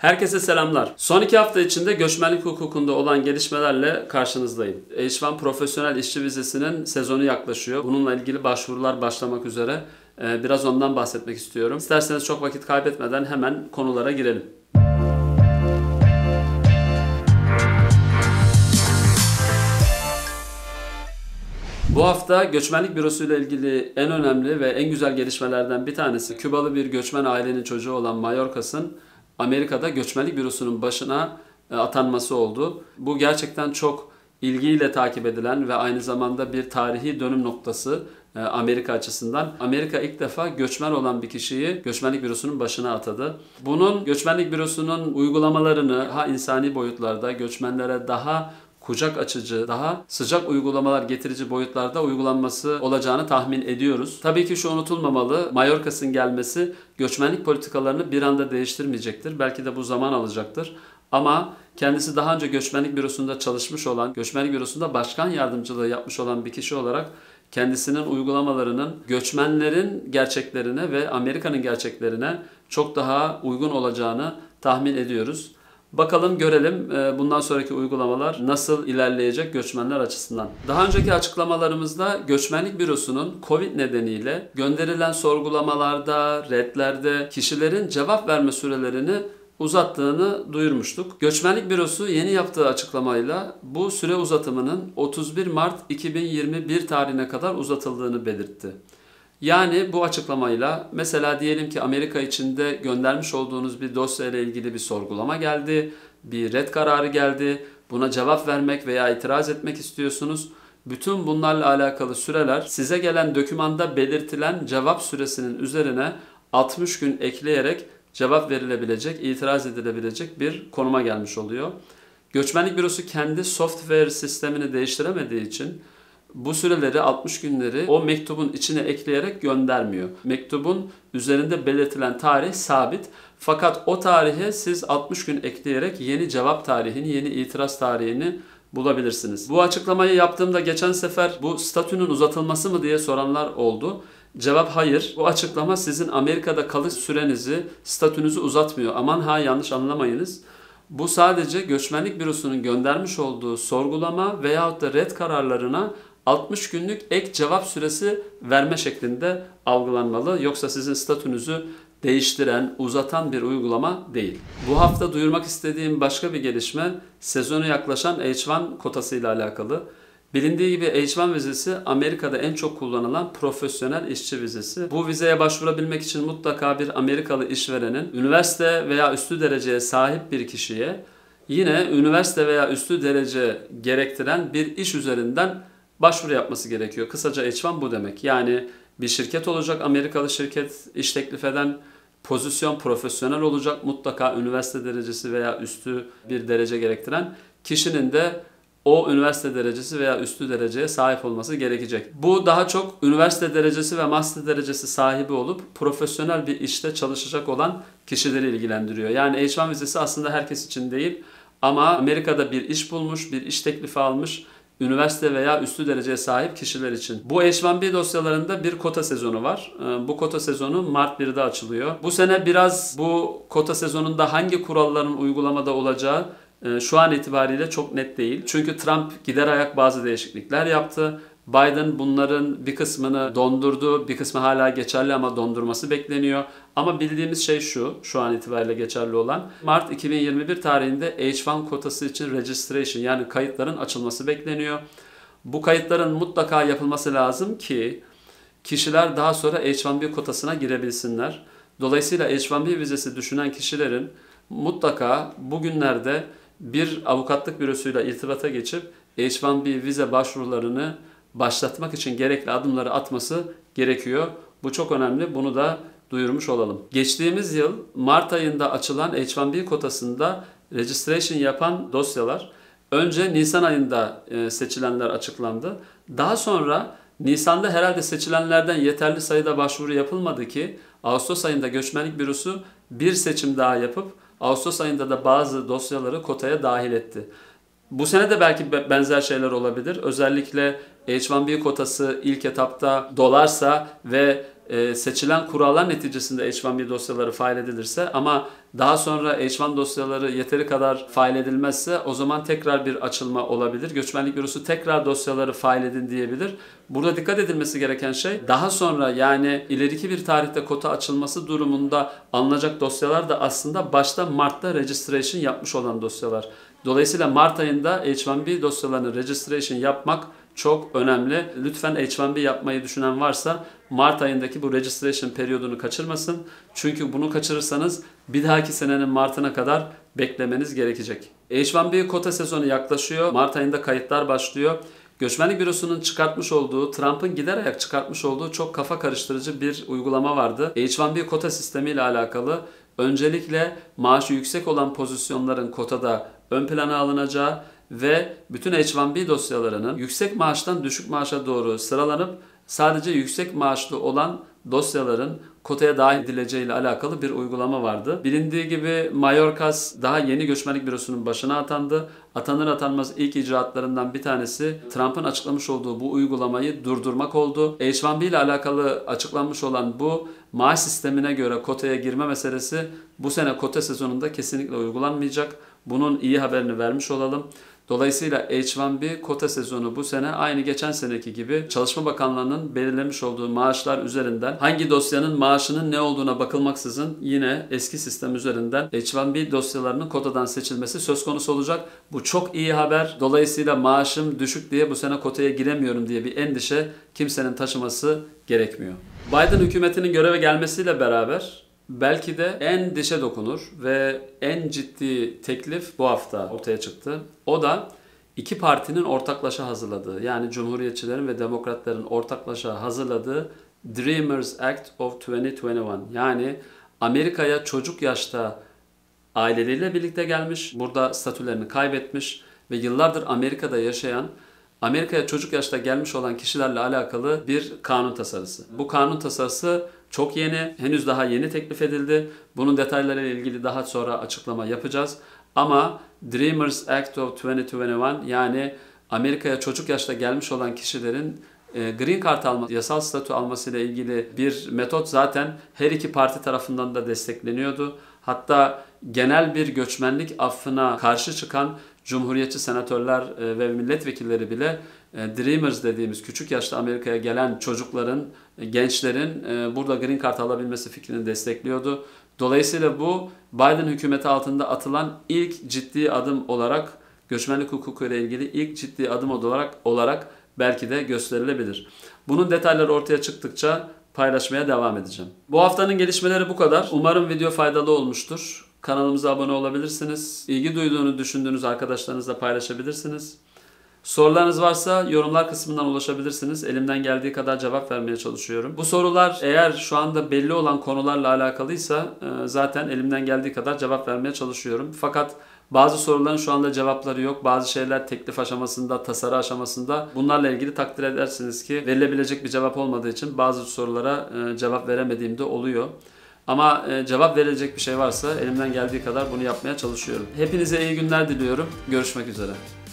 Herkese selamlar. Son 2 hafta içinde göçmenlik hukukunda olan gelişmelerle karşınızdayım. H1 profesyonel işçi vizesinin sezonu yaklaşıyor. Bununla ilgili başvurular başlamak üzere. Biraz ondan bahsetmek istiyorum. İsterseniz çok vakit kaybetmeden hemen konulara girelim. Bu hafta göçmenlik bürosu ile ilgili en önemli ve en güzel gelişmelerden bir tanesi Kübalı bir göçmen ailenin çocuğu olan Mayorkas'ın Amerika'da göçmenlik bürosunun başına atanması oldu. Bu gerçekten çok ilgiyle takip edilen ve aynı zamanda bir tarihi dönüm noktası Amerika açısından. Amerika ilk defa göçmen olan bir kişiyi göçmenlik bürosunun başına atadı. Bunun göçmenlik bürosunun uygulamalarını daha insani boyutlarda, göçmenlere daha kucak açıcı, daha sıcak uygulamalar getirici boyutlarda uygulanması olacağını tahmin ediyoruz. Tabii ki şu unutulmamalı, Mayorkas'ın gelmesi göçmenlik politikalarını bir anda değiştirmeyecektir. Belki de bu zaman alacaktır. Ama kendisi daha önce göçmenlik bürosunda çalışmış olan, göçmenlik bürosunda başkan yardımcılığı yapmış olan bir kişi olarak kendisinin uygulamalarının göçmenlerin gerçeklerine ve Amerika'nın gerçeklerine çok daha uygun olacağını tahmin ediyoruz. Bakalım görelim bundan sonraki uygulamalar nasıl ilerleyecek göçmenler açısından. Daha önceki açıklamalarımızda göçmenlik bürosunun Covid nedeniyle gönderilen sorgulamalarda, redlerde kişilerin cevap verme sürelerini uzattığını duyurmuştuk. Göçmenlik bürosu yeni yaptığı açıklamayla bu süre uzatımının 31 Mart 2021 tarihine kadar uzatıldığını belirtti. Yani bu açıklamayla mesela diyelim ki Amerika içinde göndermiş olduğunuz bir dosya ile ilgili bir sorgulama geldi, bir red kararı geldi, buna cevap vermek veya itiraz etmek istiyorsunuz. Bütün bunlarla alakalı süreler size gelen dokümanda belirtilen cevap süresinin üzerine 60 gün ekleyerek cevap verilebilecek, itiraz edilebilecek bir konuma gelmiş oluyor. Göçmenlik bürosu kendi software sistemini değiştiremediği için bu süreleri 60 günleri o mektubun içine ekleyerek göndermiyor. Mektubun üzerinde belirtilen tarih sabit. Fakat o tarihe siz 60 gün ekleyerek yeni cevap tarihini, yeni itiraz tarihini bulabilirsiniz. Bu açıklamayı yaptığımda geçen sefer bu statünün uzatılması mı diye soranlar oldu. Cevap hayır. Bu açıklama sizin Amerika'da kalış sürenizi, statünüzü uzatmıyor. Aman ha yanlış anlamayınız. Bu sadece göçmenlik bürosunun göndermiş olduğu sorgulama veyahut da red kararlarına 60 günlük ek cevap süresi verme şeklinde algılanmalı. Yoksa sizin statünüzü değiştiren, uzatan bir uygulama değil. Bu hafta duyurmak istediğim başka bir gelişme sezonu yaklaşan H1 kotası ile alakalı. Bilindiği gibi H1 vizesi Amerika'da en çok kullanılan profesyonel işçi vizesi. Bu vizeye başvurabilmek için mutlaka bir Amerikalı işverenin üniversite veya üstü dereceye sahip bir kişiye yine üniversite veya üstü derece gerektiren bir iş üzerinden başvuru yapması gerekiyor. Kısaca H1 bu demek. Yani bir şirket olacak, Amerikalı şirket iş teklif eden, pozisyon profesyonel olacak, mutlaka üniversite derecesi veya üstü bir derece gerektiren kişinin de o üniversite derecesi veya üstü dereceye sahip olması gerekecek. Bu daha çok üniversite derecesi ve master derecesi sahibi olup profesyonel bir işte çalışacak olan kişileri ilgilendiriyor. Yani H1 vizesi aslında herkes için değil ama Amerika'da bir iş bulmuş, bir iş teklifi almış, üniversite veya üstü dereceye sahip kişiler için. Bu H1B dosyalarında bir kota sezonu var. Bu kota sezonu Mart 1'de açılıyor. Bu sene biraz bu kota sezonunda hangi kuralların uygulamada olacağı şu an itibariyle çok net değil. Çünkü Trump gider ayak bazı değişiklikler yaptı. Biden bunların bir kısmını dondurdu, bir kısmı hala geçerli ama dondurması bekleniyor. Ama bildiğimiz şey şu an itibariyle geçerli olan Mart 2021 tarihinde H1 kotası için registration yani kayıtların açılması bekleniyor. Bu kayıtların mutlaka yapılması lazım ki kişiler daha sonra H1B kotasına girebilsinler. Dolayısıyla H1B vizesi düşünen kişilerin mutlaka bugünlerde bir avukatlık bürosuyla irtibata geçip H1B vize başvurularını başlatmak için gerekli adımları atması gerekiyor. Bu çok önemli. Bunu da duyurmuş olalım. Geçtiğimiz yıl Mart ayında açılan H1B kotasında registration yapan dosyalar önce Nisan ayında seçilenler açıklandı. Daha sonra Nisan'da herhalde seçilenlerden yeterli sayıda başvuru yapılmadı ki Ağustos ayında Göçmenlik Bürosu bir seçim daha yapıp Ağustos ayında da bazı dosyaları kotaya dahil etti. Bu sene de belki benzer şeyler olabilir. Özellikle H1B kotası ilk etapta dolarsa ve seçilen kurallar neticesinde H1B dosyaları fail edilirse ama daha sonra H1 dosyaları yeteri kadar fail edilmezse o zaman tekrar bir açılma olabilir. Göçmenlik Bürosu tekrar dosyaları fail edin diyebilir. Burada dikkat edilmesi gereken şey daha sonra yani ileriki bir tarihte kota açılması durumunda alınacak dosyalar da aslında başta Mart'ta registration yapmış olan dosyalar. Dolayısıyla Mart ayında H1B dosyalarını registration yapmak çok önemli. Lütfen H1B yapmayı düşünen varsa Mart ayındaki bu registration periyodunu kaçırmasın. Çünkü bunu kaçırırsanız bir dahaki senenin Mart'ına kadar beklemeniz gerekecek. H1B kota sezonu yaklaşıyor. Mart ayında kayıtlar başlıyor. Göçmenlik Bürosu'nun çıkartmış olduğu, Trump'ın gider ayak çıkartmış olduğu çok kafa karıştırıcı bir uygulama vardı. H1B kota sistemiyle alakalı öncelikle maaşı yüksek olan pozisyonların kotada ön plana alınacağı ve bütün H1B dosyalarının yüksek maaştan düşük maaşa doğru sıralanıp sadece yüksek maaşlı olan dosyaların kotaya dahil edileceği ile alakalı bir uygulama vardı. Bilindiği gibi Mayorkas daha yeni Göçmenlik Bürosu'nun başına atandı. Atanır atanmaz ilk icraatlarından bir tanesi Trump'ın açıklamış olduğu bu uygulamayı durdurmak oldu. H1B ile alakalı açıklanmış olan bu maaş sistemine göre kotaya girme meselesi bu sene kota sezonunda kesinlikle uygulanmayacak. Bunun iyi haberini vermiş olalım. Dolayısıyla H1B kota sezonu bu sene aynı geçen seneki gibi Çalışma Bakanlığı'nın belirlemiş olduğu maaşlar üzerinden hangi dosyanın maaşının ne olduğuna bakılmaksızın yine eski sistem üzerinden H1B dosyalarının kotadan seçilmesi söz konusu olacak. Bu çok iyi haber. Dolayısıyla maaşım düşük diye bu sene kotaya giremiyorum diye bir endişe kimsenin taşıması gerekmiyor. Biden hükümetinin göreve gelmesiyle beraber belki de en dişe dokunur ve en ciddi teklif bu hafta ortaya çıktı. O da iki partinin ortaklaşa hazırladığı, yani Cumhuriyetçilerin ve Demokratların ortaklaşa hazırladığı Dreamers Act of 2021. Yani Amerika'ya çocuk yaşta aileleriyle birlikte gelmiş, burada statülerini kaybetmiş ve yıllardır Amerika'da yaşayan, Amerika'ya çocuk yaşta gelmiş olan kişilerle alakalı bir kanun tasarısı. Bu kanun tasarısı çok yeni, henüz daha yeni teklif edildi. Bunun detaylarıyla ilgili daha sonra açıklama yapacağız. Ama Dreamers Act of 2021 yani Amerika'ya çocuk yaşta gelmiş olan kişilerin Green Card alması, yasal statü almasıyla ilgili bir metot zaten her iki parti tarafından da destekleniyordu. Hatta genel bir göçmenlik affına karşı çıkan Cumhuriyetçi senatörler ve milletvekilleri bile Dreamers dediğimiz küçük yaşta Amerika'ya gelen çocukların, gençlerin burada Green Card alabilmesi fikrini destekliyordu. Dolayısıyla bu Biden hükümeti altında atılan ilk ciddi adım olarak, göçmenlik hukuku ile ilgili ilk ciddi adım olarak belki de gösterilebilir. Bunun detayları ortaya çıktıkça paylaşmaya devam edeceğim. Bu haftanın gelişmeleri bu kadar. Umarım video faydalı olmuştur. Kanalımıza abone olabilirsiniz. İlgi duyduğunu düşündüğünüz arkadaşlarınızla paylaşabilirsiniz. Sorularınız varsa yorumlar kısmından ulaşabilirsiniz. Elimden geldiği kadar cevap vermeye çalışıyorum. Bu sorular eğer şu anda belli olan konularla alakalıysa zaten elimden geldiği kadar cevap vermeye çalışıyorum. Fakat bazı soruların şu anda cevapları yok. Bazı şeyler teklif aşamasında, tasarı aşamasında. Bunlarla ilgili takdir edersiniz ki verilebilecek bir cevap olmadığı için bazı sorulara cevap veremediğim de oluyor. Ama cevap verilecek bir şey varsa elimden geldiği kadar bunu yapmaya çalışıyorum. Hepinize iyi günler diliyorum. Görüşmek üzere.